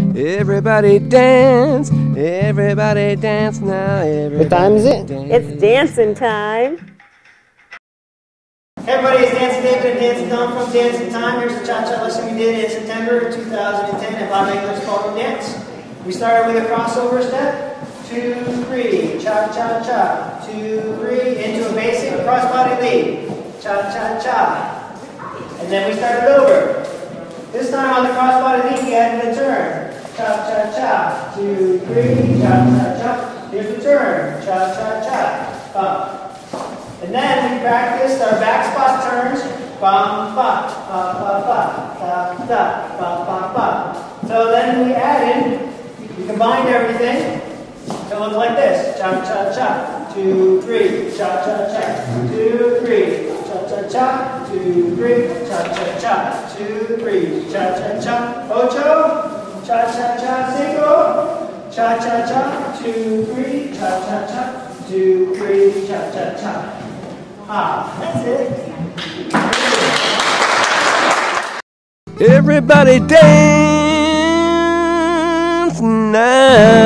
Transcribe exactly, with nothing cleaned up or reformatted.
Everybody dance, everybody dance now. Everybody what time is it? Dance. It's dancing time. Everybody, it's Dancing David and Dancing Don from Dancing Time. Here's the cha-cha lesson we did in September two thousand ten at Ballroom Ballroom Dance. We started with a crossover step. Two, three, cha-cha-cha. Two, three, into a basic crossbody lead. Cha-cha-cha. And then we started over. This time on the crossbody lead, we added a turn. Cha-cha-cha. Two, three, cha-cha-cha. Here's the turn. Cha-cha-cha. Bump. And then we practiced our back spot turns. Bum, ba, ba, ba, ba, da, da, ba, ba, ba. So then we added, we combined everything to look like this. Cha-cha-cha. Two, three. Cha-cha-cha. Two, three. Cha-cha-cha. Two, three. Cha-cha-cha. Two, three. Cha-cha-cha. Ocho. Cha-cha-cha. Cinco. Cha-cha-cha. Two, three. Cha-cha-cha. Two, three. Cha-cha-cha. Ah, that's it. Everybody dance now.